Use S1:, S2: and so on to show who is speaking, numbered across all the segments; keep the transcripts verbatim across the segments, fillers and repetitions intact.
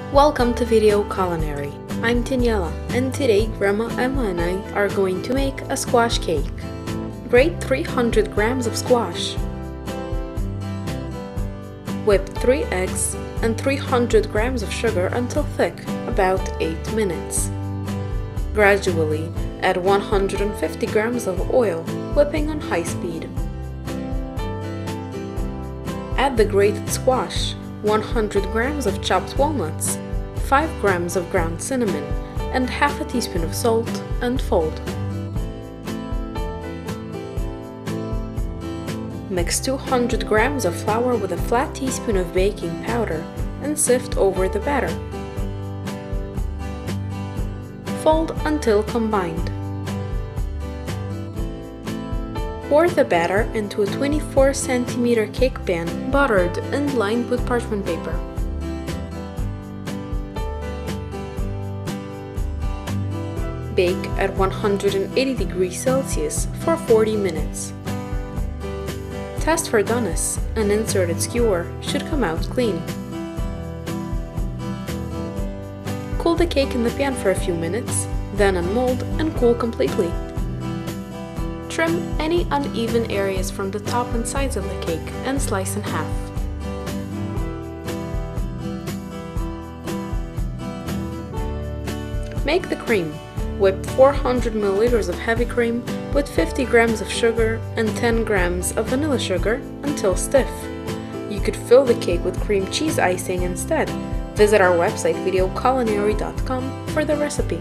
S1: Welcome to Video Culinary. I'm Daniela, and today Grandma Emma and I are going to make a squash cake. Grate three hundred grams of squash. Whip three eggs and three hundred grams of sugar until thick, about eight minutes. Gradually add one hundred fifty grams of oil, whipping on high speed. Add the grated squash, one hundred grams of chopped walnuts, five grams of ground cinnamon, and half a teaspoon of salt, and fold. Mix two hundred grams of flour with a flat teaspoon of baking powder and sift over the batter. Fold until combined. Pour the batter into a twenty-four centimeter cake pan, buttered and lined with parchment paper. Bake at one hundred eighty degrees Celsius for forty minutes. Test for doneness. An inserted skewer should come out clean. Cool the cake in the pan for a few minutes, then unmold and cool completely. Trim any uneven areas from the top and sides of the cake and slice in half. Make the cream. Whip four hundred milliliters of heavy cream with fifty grams of sugar and ten grams of vanilla sugar until stiff. You could fill the cake with cream cheese icing instead. Visit our website video culinary dot com for the recipe.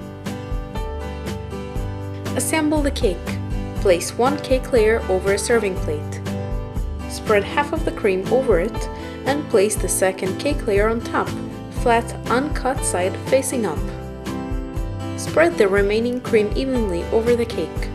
S1: Assemble the cake. Place one cake layer over a serving plate. Spread half of the cream over it and place the second cake layer on top, flat, uncut side facing up. Spread the remaining cream evenly over the cake.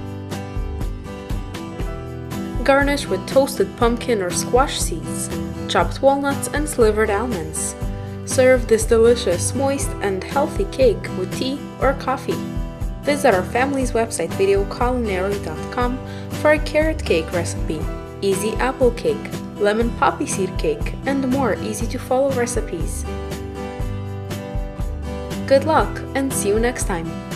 S1: Garnish with toasted pumpkin or squash seeds, chopped walnuts, and slivered almonds. Serve this delicious, moist, and healthy cake with tea or coffee. Visit our family's website video culinary dot com for a carrot cake recipe, easy apple cake, lemon poppy seed cake, and more easy-to-follow recipes. Good luck and see you next time!